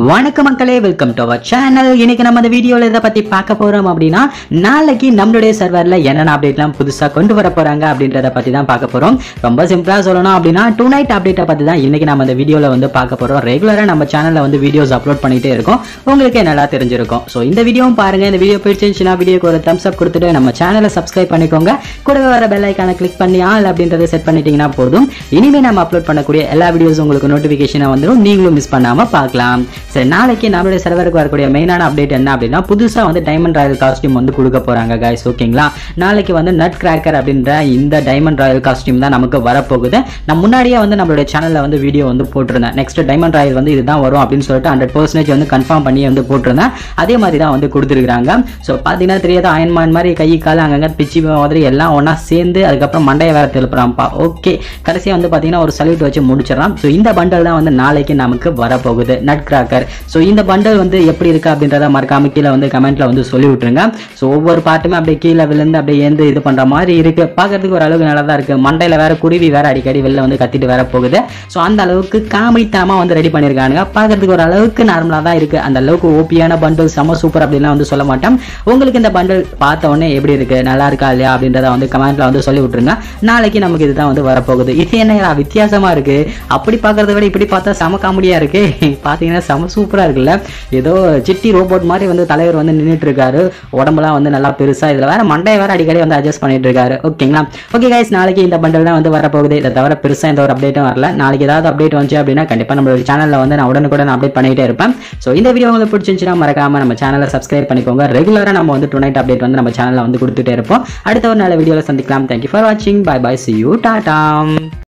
வணக்கம் மக்களே, welcome to our channel. இன்னைக்கு நம்ம இந்த வீடியோல இதை பத்தி பார்க்க போறோம் அப்படின்னா, நாளைக்கு நம்மளுடைய சர்வர்ல என்னென்ன அப்டேட்லாம் புதுசா கொண்டு வர போறாங்க அப்படின்றத பத்தி தான் பார்க்க போறோம். ரொம்ப சிம்பிளா சொல்லணும் அப்படின்னா டுநைட் அப்டேட்டை பத்தி தான் இன்னைக்கு நம்ம இந்த வீடியோல வந்து பார்க்க போறோம். ரெகுலரா நம்ம சேனல்ல வந்து வீடியோஸ் அப்லோட் பண்ணிட்டே இருக்கோம், உங்களுக்கு நல்லா தெரிஞ்சிருக்கும். ஸோ இந்த வீடியோவும் பாருங்க. இந்த வீடியோ பிடிச்சிருந்துச்சுன்னா வீடியோக்கு ஒரு தம்ஸ் அப் கொடுத்துட்டு நம்ம சேனலை சப்ஸ்கிரைப் பண்ணிக்கோங்க. கூடவே வர பெல் ஐக்கானை கிளிக் பண்ணி ஆல் அப்படின்றத செட் பண்ணிட்டீங்கன்னா போதும். இனிமே நம்ம அப்லோட் பண்ணக்கூடிய எல்லா வீடியோஸ் உங்களுக்கு நோட்டிபிகேஷனா வந்துடும், நீங்களும் மிஸ் பண்ணாம பார்க்கலாம். சரி, நாளைக்கு நம்மளுடைய சர்வருக்கு வரக்கூடிய மெயினான அப்டேட் என்ன அப்படின்னா, புதுசா வந்து டைமண்ட் ராயல் காஸ்டியூம் வந்து கொடுக்க போறாங்க गाइस. ஓகேங்களா, நாளைக்கு வந்து நட் கிராக்கர் அப்படின்ற இந்த டைமண்ட் ராயல் காஸ்டியூம் தான் நமக்கு வரப்போகுது. நான் முன்னாடியே வந்து நம்மளுடைய சேனல்ல வந்து வீடியோ வந்து போட்டிருந்தேன். நெக்ஸ்ட் டைமண்ட் ராயல் வந்து இதுதான் வரும் அப்படின்னு சொல்லிட்டு 100% வந்து கன்ஃபார்ம் பண்ணி வந்து போட்டிருந்தேன். அதே மாதிரி தான் வந்து கொடுத்துருக்காங்க. ஸோ பார்த்தீங்கன்னா தெரியாத அயன்மான் மாதிரி கை கால அங்கங்க பிச்சு மாதிரி எல்லாம் ஒன்னா சேர்ந்து அதுக்கப்புறம் மண்டையை வேற திருப்புறான்ப்பா. ஓகே, கடைசியாக வந்து பார்த்தீங்கன்னா ஒரு சல்யூட் வச்சு முடிச்சிடலாம். ஸோ இந்த பண்டல் தான் வந்து நாளைக்கு நமக்கு வரப்போகுது, நட் கிராக்கர். ஸோ இந்த பண்டல் வந்து எப்படி இருக்கு அப்படின்றத மறக்காம கீழே வந்து கமெண்ட்ல வந்து சொல்லி விட்டுருங்க. ஸோ ஒவ்வொரு பார்ட்டுமே அப்படியே கீழே விழுந்து அப்படியே ஏந்து இது பண்ற மாதிரி இருக்கு. பார்க்கறதுக்கு ஒரு அளவுக்கு நல்லா தான் இருக்கு. மண்டையில வேற குருவி வேற அடிக்கடி வெளில வந்து கத்திட்டு வேற போகுது. ஸோ அந்த அளவுக்கு காமெடித்தனமா வந்து ரெடி பண்ணிருக்கானுங்க. பார்க்கறதுக்கு ஒரு அளவுக்கு நார்மலா தான் இருக்கு. அந்த அளவுக்கு ஓபியான பண்டல் செம சூப்பர் அப்படின்லாம் வந்து சொல்ல மாட்டேன். உங்களுக்கு இந்த பண்டல் பார்த்த உடனே எப்படி இருக்கு, நல்லா இருக்கா இல்லையா அப்படின்றத வந்து கமெண்ட்ல வந்து சொல்லி விட்டுருங்க. நாளைக்கு நமக்கு இதுதான் வந்து வரப்போகுது. இது என்ன வித்தியாசமா இருக்கு, அப்படி பார்க்கறத விட இப்படி பார்த்தா செம காமெடியா இருக்கு. பாத்தீங்கன்னா செம சூப்பரா இருக்குல்ல. ஏதோ சிட்டி ரோபோட் மாதிரி வந்து தலைவர் வந்து நின்றுட்டு இருக்காரு. உடம்புலாம் வந்து நல்லா பெருசா, இதுல வேற மண்டையை வேற அடிக்கடி வந்து அட்ஜஸ்ட் பண்ணிட்டு இருக்காரு. ஓகேங்களா, ஓகே கைஸ், நாளைக்கு இந்த பண்டல் தான் வந்து வரப்போகுது. இதை தவிர பெருசா எந்த ஒரு அப்டேட்டும் வரல. நாளைக்கு ஏதாவது அப்டேட் வந்துச்சு அப்படின்னா கண்டிப்பா நம்மளோட சேனல்ல வந்து நான் உடனுக்குடன் அப்டேட் பண்ணிட்டே இருப்பேன். ஸோ இந்த வீடியோ உங்களுக்கு பிடிச்சிருந்துச்சுன்னா மறக்காம நம்ம சேனலை சப்ஸ்கிரைப் பண்ணிக்கோங்க. ரெகுலரா நம்ம வந்து டுநைட் அப்டேட் வந்து நம்ம சேனல்ல வந்து கொடுத்துட்டே இருப்போம். அடுத்த ஒரு நல்ல வீடியோல சந்திக்கலாம். தேங்க்யூ ஃபார் வாட்சிங். Bye bye, see you, Tata.